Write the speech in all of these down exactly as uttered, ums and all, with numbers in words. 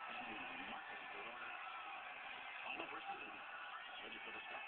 Remarkable good order. Alma versus in. Ready for the start.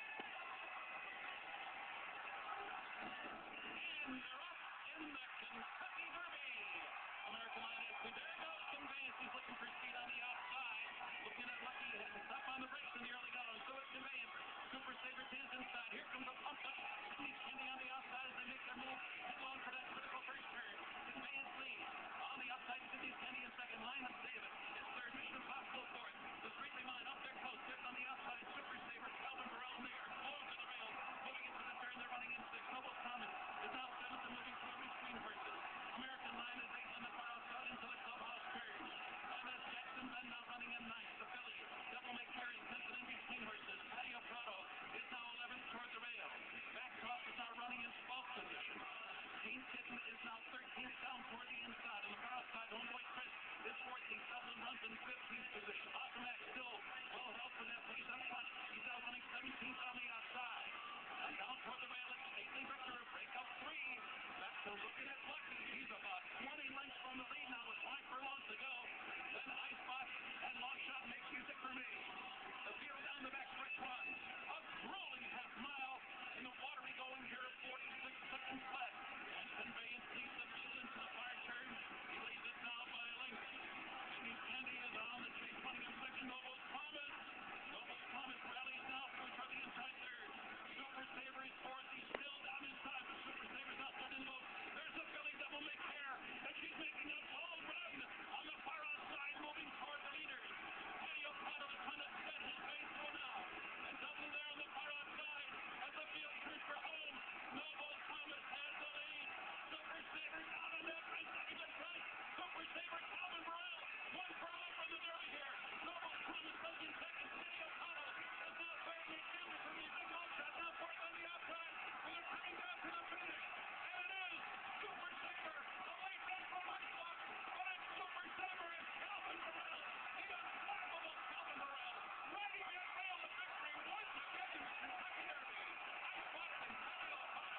And they're up in the Kentucky Derby. American line is two. There goes Conveyance. He's looking for speed on the outside. Looking at Lucky heading up on the brakes in the early going. So is Conveyance. Super Saver is inside. Here comes a pump up. Sydney's Candy on the outside as they make their move. Head on for that critical first turn. Conveyance leads. On the outside, Sydney's Candy in second. Linus Davis is third. Mission Impossible fourth. The Streetly Mine up there close. Fifth on the outside. Super Saver. Calvin Burrell there. Close to the rails. Moving into the turn. They're running in six. Noble Thomas is now seventh and moving forward between horses. American line is eighth on the far outside into the clubhouse turn. M S Jackson then now running in ninth. The filly, Devil May Carry, tenth and in between horses. Patio Prado is now eleventh toward the rail. Backdrop is now running in twelfth position. Teen Kitten is now thirteenth down toward the inside. On the far outside, Homeboy Chris is fourteenth. Dublin runs in fifteenth position. Awesome Max still well held for that place up front. He's now running seventeenth on the outside. And down toward the rail, it's Stately Victor, a break up three. Back to looking at Lucky. He's about twenty lengths from the lead now with five furlongs to go. Then Icebot and Long Shot Makes Music for Me. The field down the back stretch runs. A grueling half mile in the watery going here, forty-six seconds left. And Conveyance leads the field into the far turn. He leads it now by a length. Sydney's Candy is on the chase, running in second. Noble Thomas. Noble Thomas rallies now through toward the inside third. Super Saver is fourth. He's still down inside, but Super Saver's not third in the boat. There's the filly Devil May Care, and she's making a bold run on the far outside, moving toward the leaders. Patio Prado is trying to set his way through now. And Dublin there on the far outside as the field turns for home. Noble Thomas has the lead. Super Saver down on that right side of the track. Super Saver, Calvin Burrell, one furlong from the Derby here. Noble Thomas taking second. Patio Prado is now third. Make music for me. Big long shot now fourth on the outside. Well, they're coming down to the finish. And it is Super Saver. A late run from Icebot. But it's Super Saver. It's Calvin Burrell. The unflappable Calvin Burrell. Riding that rail to victory once again in the Kentucky Derby. Icebot and Patio Prado.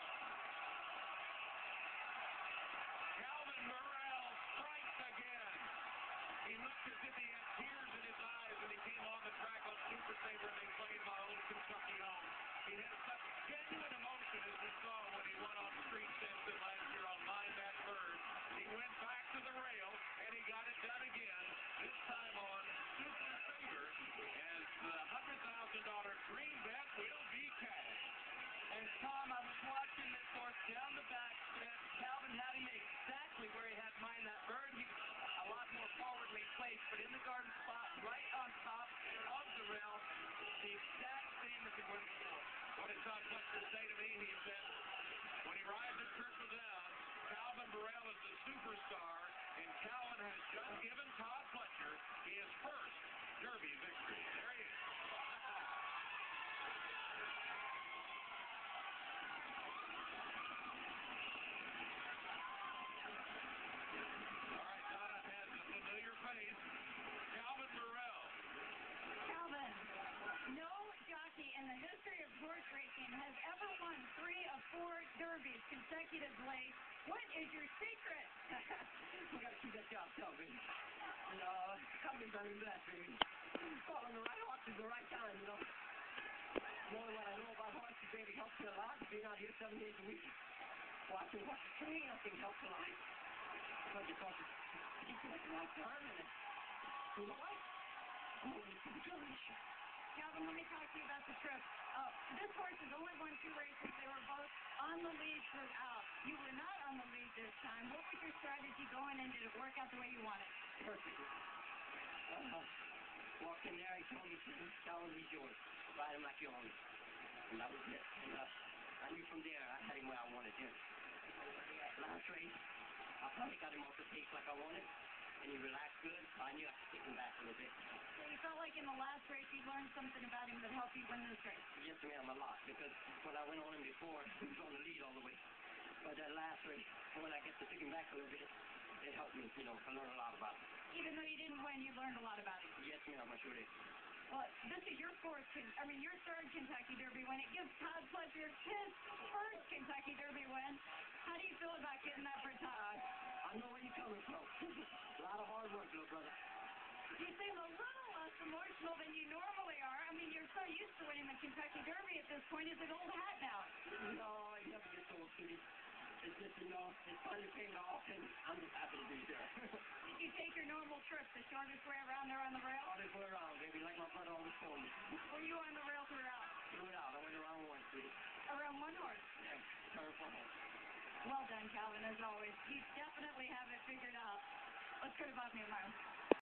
Calvin Burrell strikes again. He looked as if he had tears in his eyes when he came on the track on Super Saver and they played my own Kentucky home. He had such genuine emotion as we saw when he won on Street Stinson last year on Mind That Bird. He went back to the rail and he got it done again, this time on Super Saver, as the one hundred thousand dollar green bet will be cashed. And Tom, I was watching this horse down the back stretch. Calvin had him exactly where he had Mind That Bird. He was a lot more forwardly placed, but in the garden spot, right on top of the rail, the exact same as it was before. What did Todd Fletcher say to me? He said, when he rides at Churchill Downs, Calvin Burrell is the superstar, and Calvin has just given Todd Fletcher his first Derby victory. There he is. Face, Calvin Burrell. Calvin, no jockey in the history of horse racing has ever won three of four derbies consecutively. What is your secret? We got to keep that job tough, baby. And, uh, covered done in blessed, baby. Following the right horses at the right time, you know. Knowing what I know about horses, baby, helps me a lot. Being out here seven days a week, watching horses train, I think helps a lot. Because the horses keep them at the right time, and uh, you know what? I'm going to the Derby this year. Calvin, let me talk to you about the trip. Uh, this horse has only won two races. They were both on the lead throughout. You were not on the lead this time. What was your strategy going in? Did it work out the way you wanted? Perfectly. Uh, walked in there, he told me, Calvin, he's yours. Ride him like you own him. And that was it. And uh, I knew from there I had him where I wanted him. And uh, yeah, last race, I finally got him off the pace like I wanted, and he relaxed good, so I knew I could take him back a little bit. So you felt like in the last race you learned something about him that helped you win this race? Yes, ma'am, a lot, because when I went on him before, he was on the lead all the way. But that last race, when I get to take him back a little bit, it helped me, you know, I learned a lot about him. Even though you didn't win, you learned a lot about him? Yes, ma'am, I sure did. Well, this is your fourth, I mean, your third Kentucky Derby win. It gives Todd Fletcher his first Kentucky Derby win. How do you feel about getting that for Todd? I know where you're coming from. A lot of hard work, little brother. You seem a little less emotional than you normally are. I mean, you're so used to winning the Kentucky Derby at this point. Is it old hat now? No, I never get old, Kitty. It's just, you know, it's finally paying off, and I'm just happy to be here. Did you take your normal trip, the shortest way around there on the rail? All this way around, baby, like my brother always told me. Were you on the rail throughout? Throughout, I went around once, Kitty. Around one horse? Yeah, turn for home. Well done, Calvin, as always. You definitely have it figured out. Let's go to Bob Newmeyer.